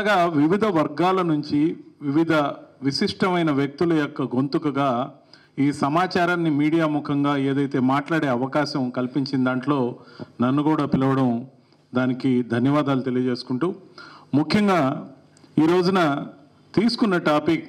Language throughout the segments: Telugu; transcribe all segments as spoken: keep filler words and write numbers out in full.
ఇలాగా వివిధ వర్గాల నుంచి వివిధ విశిష్టమైన వ్యక్తుల యొక్క గొంతుకగా ఈ సమాచారాన్ని మీడియా ముఖంగా ఏదైతే మాట్లాడే అవకాశం కల్పించిన దాంట్లో నన్ను కూడా పిలవడం దానికి ధన్యవాదాలు తెలియజేసుకుంటూ, ముఖ్యంగా ఈ రోజున తీసుకున్న టాపిక్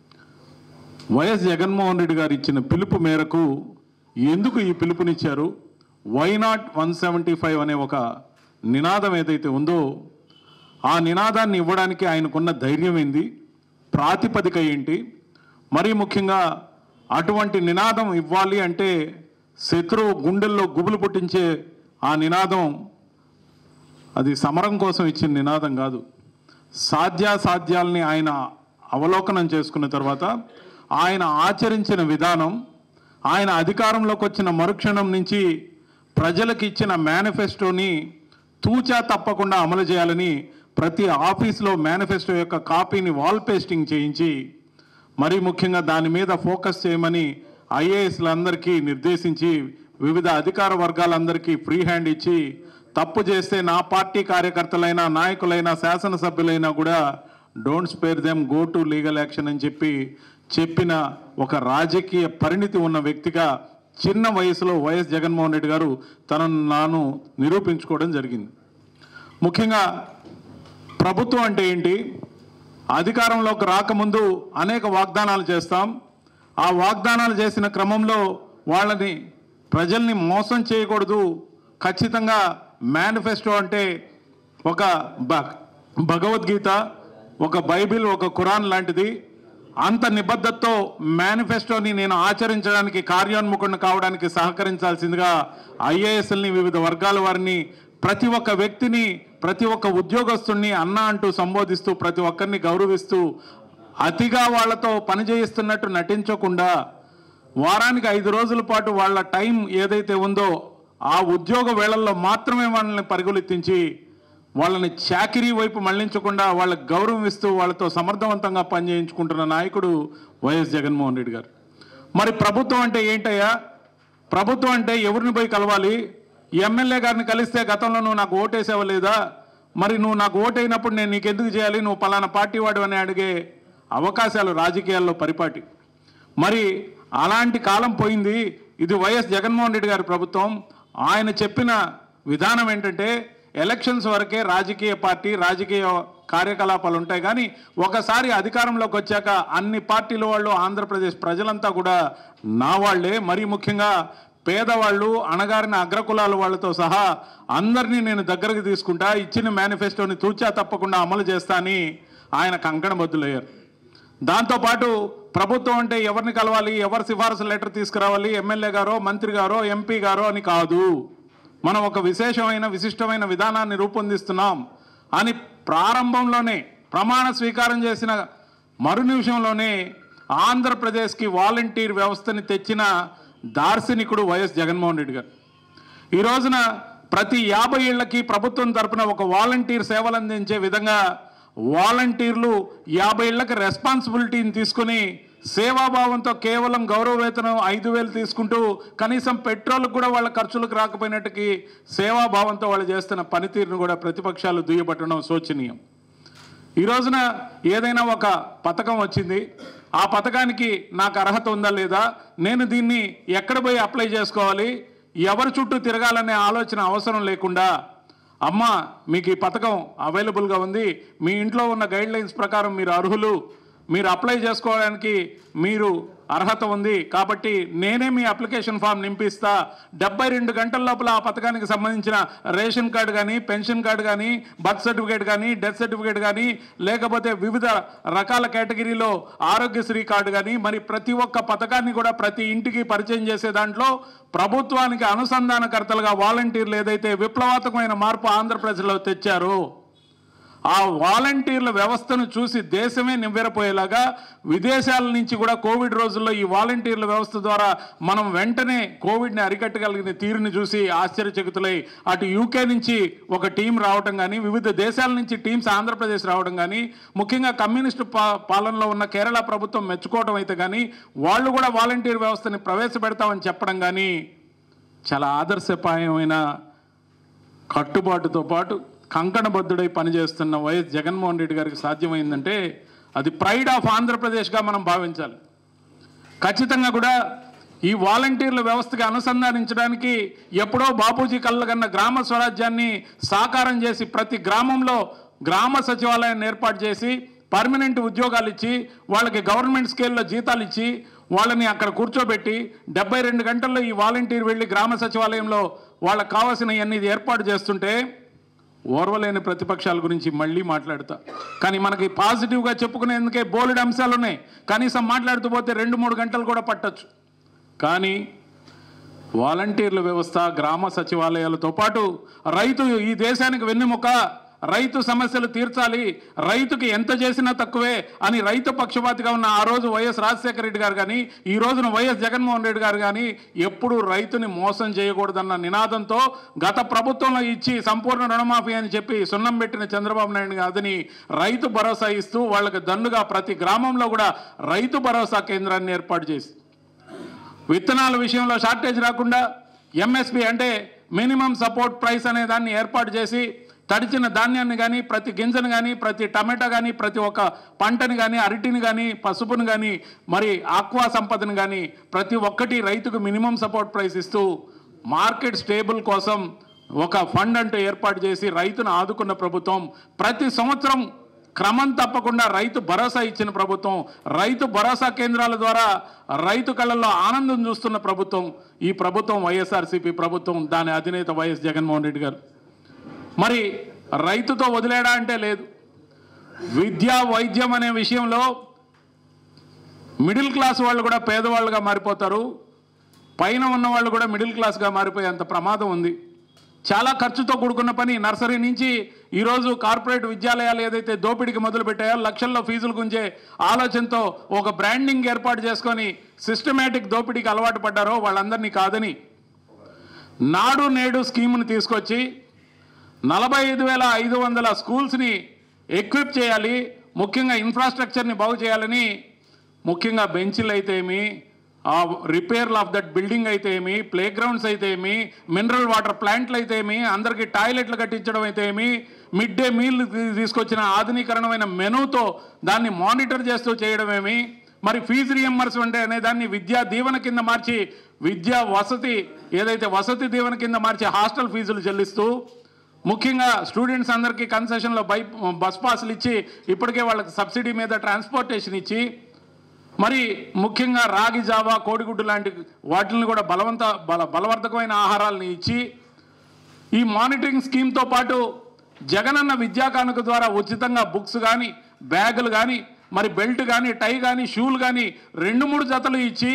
వైఎస్ జగన్మోహన్ రెడ్డి గారు ఇచ్చిన పిలుపు మేరకు ఎందుకు ఈ పిలుపునిచ్చారు, why not one seventy five అనే ఒక నినాదం ఏదైతే ఉందో ఆ నినాదాన్ని ఇవ్వడానికి ఆయనకున్న ధైర్యం ఏంది, ప్రాతిపదిక ఏంటి, మరీ ముఖ్యంగా అటువంటి నినాదం ఇవ్వాలి అంటే శత్రువు గుండెల్లో గుబులు పుట్టించే ఆ నినాదం అది సమరం కోసం ఇచ్చిన నినాదం కాదు. సాధ్యాసాధ్యాల్ని ఆయన అవలోకనం చేసుకున్న తర్వాత ఆయన ఆచరించిన విధానం, ఆయన అధికారంలోకి వచ్చిన మరుక్షణం నుంచి ప్రజలకు ఇచ్చిన మేనిఫెస్టోని తూచా తప్పకుండా అమలు చేయాలని ప్రతి ఆఫీస్లో మేనిఫెస్టో యొక్క కాపీని వాల్ పేస్టింగ్ చేయించి మరీ ముఖ్యంగా దాని మీద ఫోకస్ చేయమని ఐఏఎస్లందరికీ నిర్దేశించి వివిధ అధికార వర్గాలందరికీ ఫ్రీ హ్యాండ్ ఇచ్చి తప్పు చేస్తే నా పార్టీ కార్యకర్తలైనా నాయకులైనా శాసనసభ్యులైనా కూడా don't spare them, go to legal action అని చెప్పి చెప్పిన ఒక రాజకీయ పరిణితి ఉన్న వ్యక్తిగా చిన్న వయసులో వైఎస్ జగన్మోహన్ రెడ్డి గారు తనను నాను నిరూపించుకోవడం జరిగింది. ముఖ్యంగా ప్రభుత్వం అంటే ఏంటి, అధికారంలోకి రాకముందు అనేక వాగ్దానాలు చేస్తాం. ఆ వాగ్దానాలు చేసిన క్రమంలో వాళ్ళని ప్రజల్ని మోసం చేయకూడదు, ఖచ్చితంగా మేనిఫెస్టో అంటే ఒక భగవద్గీత, ఒక బైబిల్, ఒక ఖురాన్ లాంటిది. అంత నిబద్ధతతో మేనిఫెస్టోని నేను ఆచరించడానికి, కార్యోన్ముఖుడిని కావడానికి సహకరించాల్సిందిగా ఐఏఎస్ఎల్ని, వివిధ వర్గాల వారిని, ప్రతి ఒక్క వ్యక్తిని, ప్రతి ఒక్క ఉద్యోగస్తుడిని అన్న అంటూ సంబోధిస్తూ ప్రతి ఒక్కరిని గౌరవిస్తూ అతిగా వాళ్లతో పనిచేయిస్తున్నట్టు నటించకుండా వారానికి ఐదు రోజుల పాటు వాళ్ళ టైం ఏదైతే ఉందో ఆ ఉద్యోగ వేళల్లో మాత్రమే వాళ్ళని పరుగులెత్తించి వాళ్ళని చాకిరీ వైపు మళ్లించకుండా వాళ్ళకి గౌరవం ఇస్తూ వాళ్ళతో సమర్థవంతంగా పనిచేయించుకుంటున్న నాయకుడు వైఎస్ జగన్మోహన్ రెడ్డి గారు. మరి ప్రభుత్వం అంటే ఏంటయ్యా, ప్రభుత్వం అంటే ఎవరిని పోయి కలవాలి, ఎమ్మెల్యే గారిని కలిస్తే గతంలో నువ్వు నాకు ఓటేసావా లేదా, మరి నువ్వు నాకు ఓటైనప్పుడు నేను నీకు ఎందుకు చేయాలి, నువ్వు పలానా పార్టీ వాడు అని అడిగే అవకాశాలు రాజకీయాల్లో పరిపాటి. మరి అలాంటి కాలం పోయింది. ఇది వైఎస్ జగన్మోహన్ రెడ్డి గారి ప్రభుత్వం. ఆయన చెప్పిన విధానం ఏంటంటే ఎలక్షన్స్ వరకే రాజకీయ పార్టీ, రాజకీయ కార్యకలాపాలు ఉంటాయి, కానీ ఒకసారి అధికారంలోకి వచ్చాక అన్ని పార్టీల వాళ్ళు, ఆంధ్రప్రదేశ్ ప్రజలంతా కూడా నా వాళ్లే. మరీ ముఖ్యంగా పేదవాళ్ళు, అణగారిన అగ్రకులాల వాళ్ళతో సహా అందరినీ నేను దగ్గరకు తీసుకుంటా, ఇచ్చిన మేనిఫెస్టోని తూచా తప్పకుండా అమలు చేస్తా అని ఆయన కంకణబద్దులయ్యారు. దాంతోపాటు ప్రభుత్వం అంటే ఎవరిని కలవాలి, ఎవరి సిఫారసు లెటర్ తీసుకురావాలి, ఎమ్మెల్యే గారో మంత్రి గారో ఎంపీ గారో అని కాదు, మనం ఒక విశేషమైన విశిష్టమైన విధానాన్ని రూపొందిస్తున్నాం అని ప్రారంభంలోనే ప్రమాణ స్వీకారం చేసిన మరు నిమిషంలోనే ఆంధ్రప్రదేశ్కి వాలంటీర్ వ్యవస్థని తెచ్చిన దార్శనికుడు వైఎస్ జగన్మోహన్ రెడ్డి గారు. ఈ రోజున ప్రతి యాభై ఏళ్లకి ప్రభుత్వం తరపున ఒక వాలంటీర్ సేవలు అందించే విధంగా వాలంటీర్లు యాభై ఏళ్లకి రెస్పాన్సిబిలిటీని తీసుకుని సేవాభావంతో కేవలం గౌరవ వేతనం ఐదు వేలు తీసుకుంటూ కనీసం పెట్రోల్కి కూడా వాళ్ళ ఖర్చులకు రాకపోయినట్టుకి సేవాభావంతో వాళ్ళు చేస్తున్న పనితీరును కూడా ప్రతిపక్షాలు దుయ్యబట్టడం శోచనీయం. ఈ రోజున ఏదైనా ఒక పథకం వచ్చింది, ఆ పథకానికి నాకు అర్హత ఉందా లేదా, నేను దీన్ని ఎక్కడ పోయి అప్లై చేసుకోవాలి, ఎవరి చుట్టూ తిరగాలనే ఆలోచన అవసరం లేకుండా, అమ్మ మీకు ఈ పథకం అవైలబుల్గా ఉంది, మీ ఇంట్లో ఉన్న గైడ్లైన్స్ ప్రకారం మీరు అర్హులు, మీరు అప్లై చేసుకోవడానికి మీరు అర్హత ఉంది కాబట్టి నేనే మీ అప్లికేషన్ ఫామ్ నింపిస్తా, డెబ్బై రెండు గంటల లోపల ఆ పథకానికి సంబంధించిన రేషన్ కార్డు కానీ, పెన్షన్ కార్డు కానీ, బర్త్ సర్టిఫికేట్ కానీ, డెత్ సర్టిఫికేట్ కానీ, లేకపోతే వివిధ రకాల కేటగిరీలో ఆరోగ్యశ్రీ కార్డు కానీ, మరి ప్రతి ఒక్క పథకాన్ని కూడా ప్రతి ఇంటికి పరిచయం చేసే దాంట్లో ప్రభుత్వానికి అనుసంధానకర్తలుగా వాలంటీర్లు ఏదైతే విప్లవాత్మకమైన మార్పు ఆంధ్రప్రదేశ్లో తెచ్చారో ఆ వాలంటీర్ల వ్యవస్థను చూసి దేశమే నివ్వెరపోయేలాగా విదేశాల నుంచి కూడా కోవిడ్ రోజుల్లో ఈ వాలంటీర్ల వ్యవస్థ ద్వారా మనం వెంటనే కోవిడ్ని అరికట్టగలిగిన తీరుని చూసి ఆశ్చర్యచకితులై అటు యూకే నుంచి ఒక టీం రావడం కానీ, వివిధ దేశాల నుంచి టీమ్స్ ఆంధ్రప్రదేశ్ రావడం కానీ, ముఖ్యంగా కమ్యూనిస్టు పా పాలనలో ఉన్న కేరళ ప్రభుత్వం మెచ్చుకోవడం అయితే కానీ, వాళ్ళు కూడా వాలంటీర్ వ్యవస్థని ప్రవేశపెడతామని చెప్పడం కానీ చాలా ఆదర్శపాయమైన కట్టుబాటుతో పాటు కంకణబద్ధుడై పనిచేస్తున్న వైఎస్ జగన్మోహన్ రెడ్డి గారికి సాధ్యమైందంటే అది ప్రైడ్ ఆఫ్ ఆంధ్రప్రదేశ్గా మనం భావించాలి. ఖచ్చితంగా కూడా ఈ వాలంటీర్ల వ్యవస్థకి అనుసంధానించడానికి ఎప్పుడో బాపూజీ కళ్ళగన్న గ్రామ స్వరాజ్యాన్ని సాకారం చేసి ప్రతి గ్రామంలో గ్రామ సచివాలయాన్ని ఏర్పాటు చేసి పర్మనెంట్ ఉద్యోగాలు ఇచ్చి వాళ్ళకి గవర్నమెంట్ స్కేల్లో జీతాలు ఇచ్చి వాళ్ళని అక్కడ కూర్చోబెట్టి డెబ్బై రెండు గంటల్లో ఈ వాలంటీర్ వెళ్ళి గ్రామ సచివాలయంలో వాళ్ళకి కావాల్సినవన్నీ ఏర్పాటు చేస్తుంటే ఓర్వలేని ప్రతిపక్షాల గురించి మళ్ళీ మాట్లాడతా. కానీ మనకి పాజిటివ్గా చెప్పుకునేందుకే బోలెడు అంశాలు ఉన్నాయి. కనీసం మాట్లాడుతూ పోతే రెండు మూడు గంటలు కూడా పట్టచ్చు. కానీ వాలంటీర్ల వ్యవస్థ, గ్రామ సచివాలయాలతో పాటు రైతు ఈ దేశానికి వెన్నెముక, రైతు సమస్యలు తీర్చాలి, రైతుకి ఎంత చేసినా తక్కువే అని రైతు పక్షపాతిగా ఉన్న ఆ రోజు వైఎస్ రాజశేఖర రెడ్డి గారు కానీ ఈ రోజున వైఎస్ జగన్మోహన్ రెడ్డి గారు కానీ ఎప్పుడూ రైతుని మోసం చేయకూడదన్న నినాదంతో గత ప్రభుత్వంలో ఇచ్చి సంపూర్ణ రుణమాఫీ అని చెప్పి సున్నం పెట్టిన చంద్రబాబు నాయుడు గారిని రైతు భరోసా ఇస్తూ వాళ్ళకి దన్నుగా ప్రతి గ్రామంలో కూడా రైతు భరోసా కేంద్రాన్ని ఏర్పాటు చేసి విత్తనాల విషయంలో షార్టేజ్ రాకుండా ఎంఎస్పి అంటే మినిమం సపోర్ట్ ప్రైస్ అనే దాన్ని ఏర్పాటు చేసి తడిచిన ధాన్యాన్ని కానీ ప్రతి గింజను కానీ ప్రతి టమాటా కానీ ప్రతి ఒక్క పంటని కానీ అరటిని కానీ పసుపుని కానీ మరి ఆక్వా సంపదను కానీ ప్రతి ఒక్కటి రైతుకు మినిమం సపోర్ట్ ప్రైస్ ఇస్తూ మార్కెట్ స్టేబుల్ కోసం ఒక ఫండ్ అంటూ ఏర్పాటు చేసి రైతును ఆదుకున్న ప్రభుత్వం, ప్రతి సంవత్సరం క్రమం తప్పకుండా రైతు భరోసా ఇచ్చిన ప్రభుత్వం, రైతు భరోసా కేంద్రాల ద్వారా రైతు కళ్ళల్లో ఆనందం చూస్తున్న ప్రభుత్వం ఈ ప్రభుత్వం వైఎస్ఆర్సీపీ ప్రభుత్వం, దాని అధినేత వైఎస్ జగన్మోహన్ రెడ్డి గారు. మరి రైతుతో వదిలేడా అంటే లేదు. విద్య వైద్యం అనే విషయంలో మిడిల్ క్లాస్ వాళ్ళు కూడా పేదవాళ్ళుగా మారిపోతారు, పైన ఉన్న వాళ్ళు కూడా మిడిల్ క్లాస్గా మారిపోయేంత ప్రమాదం ఉంది. చాలా ఖర్చుతో కూడుకున్న పని. నర్సరీ నుంచి ఈరోజు కార్పొరేట్ విద్యాలయాలు ఏదైతే దోపిడీకి మొదలుపెట్టాయో లక్షల్లో ఫీజులు గుంజే ఆలోచనతో ఒక బ్రాండింగ్ ఏర్పాటు చేసుకొని సిస్టమేటిక్ దోపిడీకి అలవాటు పడ్డారో వాళ్ళందరినీ కాదని నాడు నేడు స్కీమ్ని తీసుకొచ్చి నలభై ఐదు వేల ఐదు వందల స్కూల్స్ని ఎక్విప్ చేయాలి, ముఖ్యంగా ఇన్ఫ్రాస్ట్రక్చర్ని బాగు చేయాలని, ముఖ్యంగా బెంచ్లు అయితే ఏమి, ఆ రిపేర్లు ఆఫ్ దట్ బిల్డింగ్ అయితే ఏమి, ప్లే గ్రౌండ్స్ అయితే ఏమి, మినరల్ వాటర్ ప్లాంట్లు అయితే ఏమి, అందరికీ టాయిలెట్లు కట్టించడం అయితే ఏమి, మిడ్ డే మీల్ తీసుకొచ్చిన ఆధునీకరణమైన మెనూతో దాన్ని మానిటర్ చేస్తూ చేయడం ఏమి, మరి ఫీజు రియంబర్స్మెంట్ అనే దాన్ని విద్యా దీవెన కింద మార్చి విద్యా వసతి ఏదైతే వసతి దీవెన కింద మార్చి హాస్టల్ ఫీజులు చెల్లిస్తూ ముఖ్యంగా స్టూడెంట్స్ అందరికీ కన్సెషన్లో బై బస్ పాసులు ఇచ్చి ఇప్పటికే వాళ్ళకి సబ్సిడీ మీద ట్రాన్స్పోర్టేషన్ ఇచ్చి మరి ముఖ్యంగా రాగి జావా కోడిగుడ్డు లాంటి వాటిని కూడా బలవంత బల బలవర్ధకమైన ఆహారాలను ఇచ్చి ఈ మానిటరింగ్ స్కీమ్తో పాటు జగనన్న విద్యా కానుక ద్వారా ఉచితంగా బుక్స్ కానీ బ్యాగులు కానీ మరి బెల్ట్ కానీ టై కానీ షూలు కానీ రెండు మూడు జతలు ఇచ్చి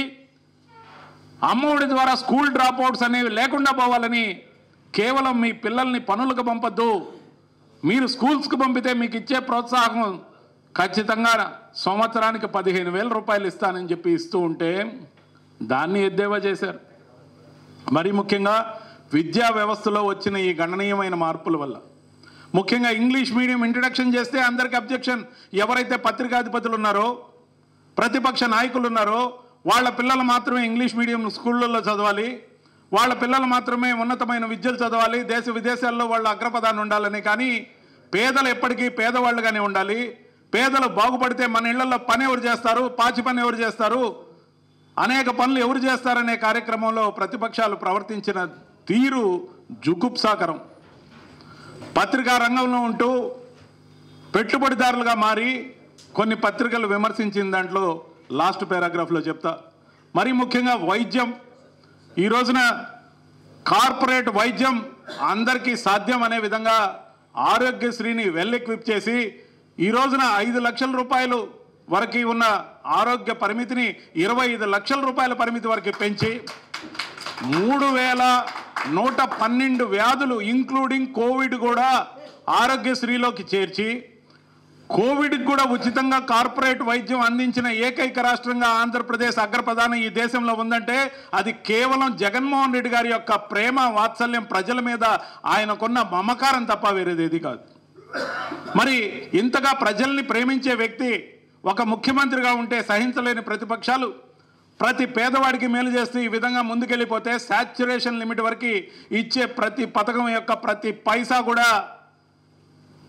అమ్మఒడి ద్వారా స్కూల్ డ్రాప్ అవుట్స్ అనేవి లేకుండా పోవాలని, కేవలం మీ పిల్లల్ని పనులకు పంపద్దు, మీరు స్కూల్స్కి పంపితే మీకు ఇచ్చే ప్రోత్సాహం ఖచ్చితంగా సంవత్సరానికి పదిహేను వేల రూపాయలు ఇస్తానని చెప్పి ఇస్తూ ఉంటే దాన్ని ఎద్దేవా చేశారు. మరి ముఖ్యంగా విద్యా వ్యవస్థలో వచ్చిన ఈ గణనీయమైన మార్పుల వల్ల ముఖ్యంగా ఇంగ్లీష్ మీడియం ఇంట్రడక్షన్ చేస్తే అందరికి అబ్జెక్షన్. ఎవరైతే పత్రికాధిపతులు ఉన్నారో ప్రతిపక్ష నాయకులు ఉన్నారో వాళ్ళ పిల్లలు మాత్రమే ఇంగ్లీష్ మీడియం స్కూళ్ళల్లో చదవాలి, వాళ్ళ పిల్లలు మాత్రమే ఉన్నతమైన విద్యలు చదవాలి, దేశ విదేశాల్లో వాళ్ళు అగ్రపదాన్ని ఉండాలని, కానీ పేదలు ఎప్పటికీ పేదవాళ్ళుగానే ఉండాలి, పేదలు బాగుపడితే మన ఇళ్లలో పని ఎవరు చేస్తారు, పాచి పని ఎవరు చేస్తారు, అనేక పనులు ఎవరు చేస్తారనే కార్యక్రమంలో ప్రతిపక్షాలు ప్రవర్తించిన తీరు జుగుప్సాకరం. పత్రికా రంగంలో ఉంటూ పెట్టుబడిదారులుగా మారి కొన్ని పత్రికలు విమర్శించిన దాంట్లో లాస్ట్ పారాగ్రాఫ్లో చెప్తా. మరి ముఖ్యంగా వైద్యం, ఈ రోజున కార్పొరేట్ వైద్యం అందరికీ సాధ్యం అనే విధంగా ఆరోగ్యశ్రీని వెల్ ఎక్విప్ చేసి ఈ రోజున ఐదు లక్షల రూపాయలు వరకు ఉన్న ఆరోగ్య పరిమితిని ఇరవై ఐదు లక్షల రూపాయల పరిమితి వరకు పెంచి మూడు వేల నూట పన్నెండు వ్యాధులు ఇంక్లూడింగ్ కోవిడ్ కూడా ఆరోగ్యశ్రీలోకి చేర్చి కోవిడ్కి కూడా ఉచితంగా కార్పొరేట్ వైద్యం అందించిన ఏకైక రాష్ట్రంగా ఆంధ్రప్రదేశ్ అగ్రప్రధానం ఈ దేశంలో ఉందంటే అది కేవలం జగన్మోహన్ రెడ్డి గారి యొక్క ప్రేమ వాత్సల్యం, ప్రజల మీద ఆయనకున్న మమకారం తప్ప వేరేదేది కాదు. మరి ఇంతగా ప్రజల్ని ప్రేమించే వ్యక్తి ఒక ముఖ్యమంత్రిగా ఉంటే సహించలేని ప్రతిపక్షాలు ప్రతి పేదవాడికి మేలు చేస్తూ ఈ విధంగా ముందుకెళ్ళిపోతే శాచ్యురేషన్ లిమిట్ వరకు ఇచ్చే ప్రతి పథకం యొక్క ప్రతి పైసా కూడా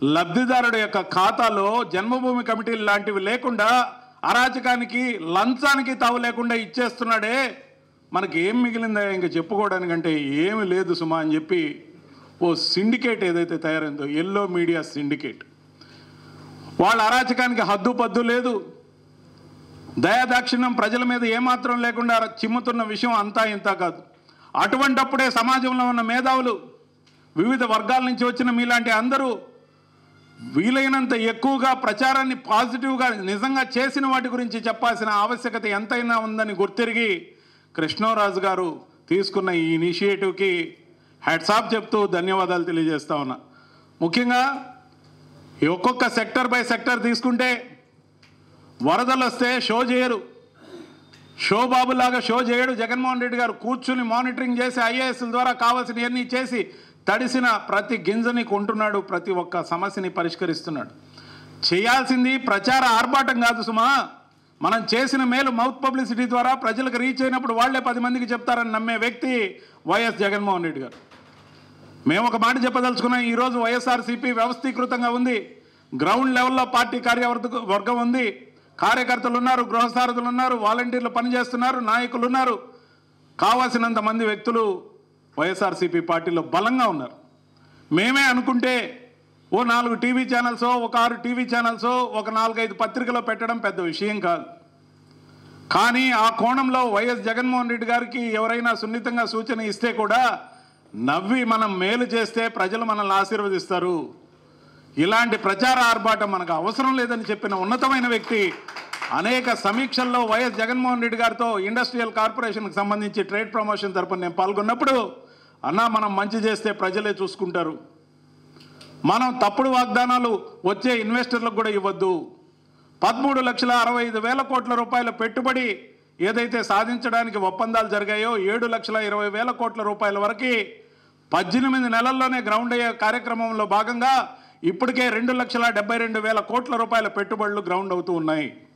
లబ్ధిదారుడి యొక్క ఖాతాలో జన్మభూమి కమిటీలు లాంటివి లేకుండా అరాచకానికి లంచానికి తావు లేకుండా ఇచ్చేస్తున్నాడే, మనకి ఏం మిగిలిందా ఇంకా చెప్పుకోవడానికంటే ఏమి లేదు సుమా అని చెప్పి ఓ సిండికేట్ ఏదైతే తయారైందో ఎల్లో మీడియా సిండికేట్, వాళ్ళ అరాచకానికి హద్దు పద్దు లేదు, దయాదాక్షిణ్యం ప్రజల మీద ఏమాత్రం లేకుండా చిమ్ముతున్న విషయం అంతా ఇంత కాదు. అటువంటప్పుడే సమాజంలో ఉన్న మేధావులు, వివిధ వర్గాల నుంచి వచ్చిన మీలాంటి అందరూ వీలైనంత ఎక్కువగా ప్రచారాన్ని పాజిటివ్గా నిజంగా చేసిన వాటి గురించి చెప్పాల్సిన ఆవశ్యకత ఎంతైనా ఉందని గుర్తిరిగి కృష్ణరాజు గారు తీసుకున్న ఈ ఇనిషియేటివ్కి హ్యాట్సాప్ చెప్తూ ధన్యవాదాలు తెలియజేస్తా ఉన్నా. ముఖ్యంగా ఒక్కొక్క సెక్టర్ బై సెక్టర్ తీసుకుంటే వరదలు వస్తే షో చేయరు, షో బాబులాగా షో చేయడు జగన్మోహన్ రెడ్డి గారు. కూర్చుని మానిటరింగ్ చేసి ఐఏఎస్ల ద్వారా కావాల్సినవన్నీ చేసి తడిసిన ప్రతి గింజని కొంటున్నాడు, ప్రతి ఒక్క సమస్యని పరిష్కరిస్తున్నాడు. చేయాల్సింది ప్రచార ఆర్భాటం కాదు సుమా, మనం చేసిన మేలు మౌత్ పబ్లిసిటీ ద్వారా ప్రజలకు రీచ్ అయినప్పుడు వాళ్లే పది మందికి చెప్తారని నమ్మే వ్యక్తి వైఎస్ జగన్మోహన్ రెడ్డి గారు. మేము ఒక మాట చెప్పదలుచుకున్నాం, ఈరోజు వైఎస్ఆర్సీపీ వ్యవస్థీకృతంగా ఉంది, గ్రౌండ్ లెవెల్లో పార్టీ కార్యవర్గ వర్గం ఉంది, కార్యకర్తలు ఉన్నారు, గృహసారథులు ఉన్నారు, వాలంటీర్లు పనిచేస్తున్నారు, నాయకులు ఉన్నారు, కావాల్సినంత మంది వ్యక్తులు వైఎస్ఆర్సీపీ పార్టీలో బలంగా ఉన్నారు. మేమే అనుకుంటే ఓ నాలుగు టీవీ ఛానల్సో ఒక ఆరు టీవీ ఛానల్సో ఒక నాలుగైదు పత్రికలో పెట్టడం పెద్ద విషయం కాదు. కానీ ఆ కోణంలో వైఎస్ జగన్మోహన్ రెడ్డి గారికి ఎవరైనా సున్నితంగా సూచన ఇస్తే కూడా నవ్వి మనం మేలు చేస్తే ప్రజలు మనల్ని ఆశీర్వదిస్తారు, ఇలాంటి ప్రచార ఆర్భాటం మనకు అవసరం లేదని చెప్పిన ఉన్నతమైన వ్యక్తి. అనేక సమీక్షల్లో వైఎస్ జగన్మోహన్ రెడ్డి గారితో ఇండస్ట్రియల్ కార్పొరేషన్కి సంబంధించి ట్రేడ్ ప్రమోషన్ తరపున నేను పాల్గొన్నప్పుడు, అన్నా మనం మంచి చేస్తే ప్రజలే చూసుకుంటారు, మనం తప్పుడు వాగ్దానాలు వచ్చే ఇన్వెస్టర్లకు కూడా ఇవ్వద్దు, పదమూడు లక్షల అరవై ఐదు వేల కోట్ల రూపాయల పెట్టుబడి ఏదైతే సాధించడానికి ఒప్పందాలు జరిగాయో ఏడు లక్షల ఇరవై వేల కోట్ల రూపాయల వరకు పద్దెనిమిది నెలల్లోనే గ్రౌండ్ అయ్యే కార్యక్రమంలో భాగంగా ఇప్పటికే రెండు లక్షల డెబ్బై రెండు వేల కోట్ల రూపాయల పెట్టుబడులు గ్రౌండ్ అవుతూ ఉన్నాయి.